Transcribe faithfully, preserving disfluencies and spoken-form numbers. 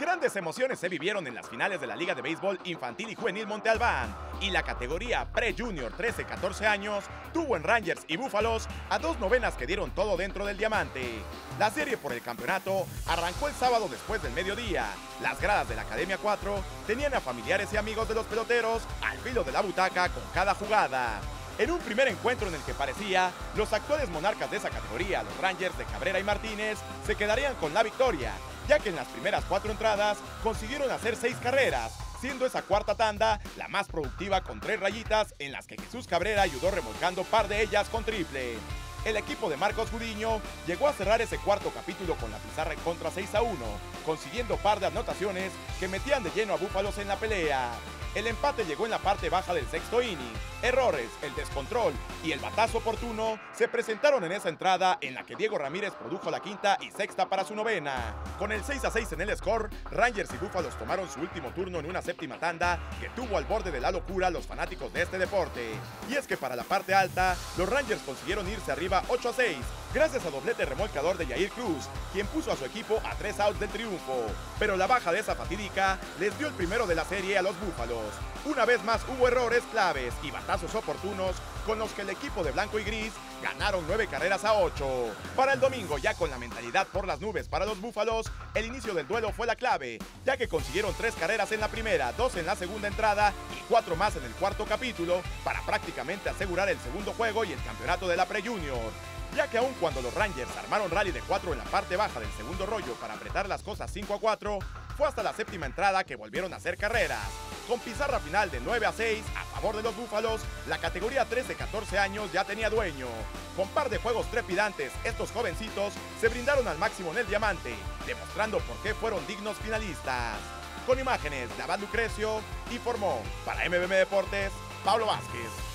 Grandes emociones se vivieron en las finales de la Liga de Béisbol Infantil y Juvenil Monte Albán, y la categoría Pre-Junior trece a catorce años tuvo en Rangers y Búfalos a dos novenas que dieron todo dentro del diamante. La serie por el campeonato arrancó el sábado después del mediodía. Las gradas de la Academia cuatro tenían a familiares y amigos de los peloteros al filo de la butaca con cada jugada. En un primer encuentro en el que parecía los actuales monarcas de esa categoría, los Rangers de Cabrera y Martínez, se quedarían con la victoria, ya que en las primeras cuatro entradas consiguieron hacer seis carreras, siendo esa cuarta tanda la más productiva con tres rayitas en las que Jesús Cabrera ayudó remolcando par de ellas con triple. El equipo de Marcos Gudiño llegó a cerrar ese cuarto capítulo con la pizarra en contra seis a uno, consiguiendo par de anotaciones que metían de lleno a Búfalos en la pelea. El empate llegó en la parte baja del sexto inning. Errores, el descontrol y el batazo oportuno se presentaron en esa entrada en la que Diego Ramírez produjo la quinta y sexta para su novena. Con el seis a seis en el score, Rangers y Búfalos tomaron su último turno en una séptima tanda que tuvo al borde de la locura a los fanáticos de este deporte. Y es que para la parte alta, los Rangers consiguieron irse arriba ocho a seis, gracias a doblete remolcador de Yair Cruz, quien puso a su equipo a tres outs del triunfo. Pero la baja de esa fatídica les dio el primero de la serie a los Búfalos. Una vez más hubo errores claves y batazos oportunos con los que el equipo de blanco y gris ganaron nueve carreras a ocho. Para el domingo, ya con la mentalidad por las nubes para los Búfalos, el inicio del duelo fue la clave, ya que consiguieron tres carreras en la primera, dos en la segunda entrada y cuatro más en el cuarto capítulo para prácticamente asegurar el segundo juego y el campeonato de la Pre-Junior. Ya que aun cuando los Rangers armaron rally de cuatro en la parte baja del segundo rollo para apretar las cosas cinco a cuatro, fue hasta la séptima entrada que volvieron a hacer carreras. Con pizarra final de nueve a seis a favor de los Búfalos, la categoría trece a catorce años ya tenía dueño. Con par de juegos trepidantes, estos jovencitos se brindaron al máximo en el diamante, demostrando por qué fueron dignos finalistas. Con imágenes de Abad Lucrecio, informó para M B M Deportes, Pablo Vázquez.